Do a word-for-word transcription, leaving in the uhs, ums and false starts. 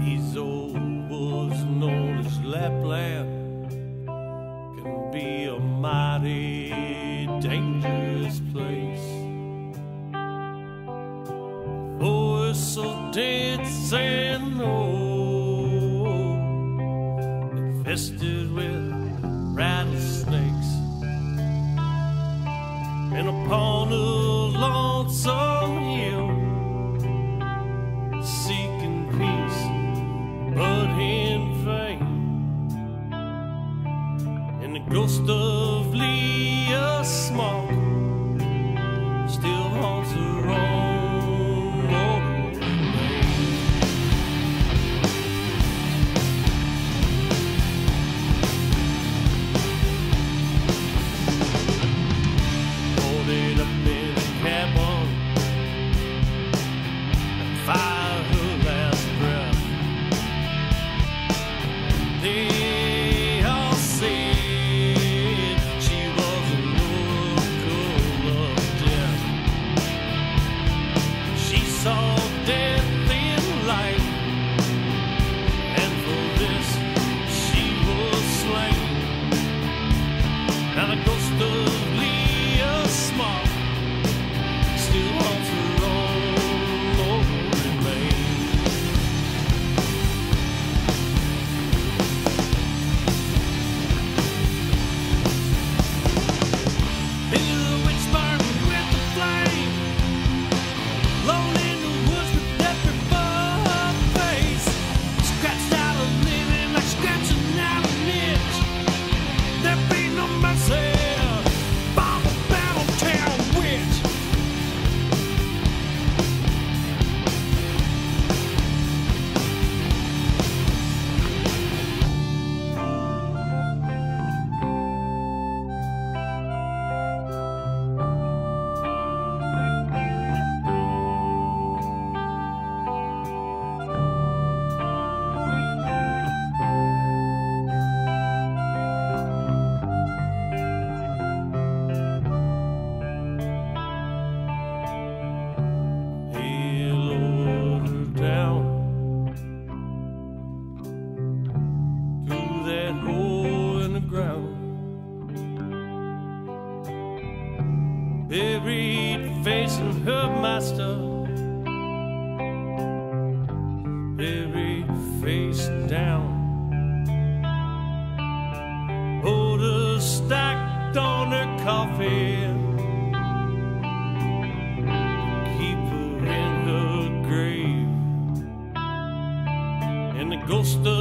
These old woods known as Lapland can be a mighty dangerous place. Oh, it's so dense and old, infested with rattlesnakes, and upon a lonesome hill, seeking peace, but in vain. And the ghost of Leah Small still haunts her own old remains. Holding up in a cabin, fire her last breath. They all said she was a local of death. She saw death in light, and for this she was slain. Now the ghost of Leah Small still haunts her own old remains. Into the witch barn with the flame, alone in the woods with death before her face. Scratched out a living like scratching out an itch. There be no mercy by the battle town witch. He lowered her down through that hole in the ground, buried facing her master, buried face down. Boulders stacked on her coffin, keep her in her grave. And the ghost of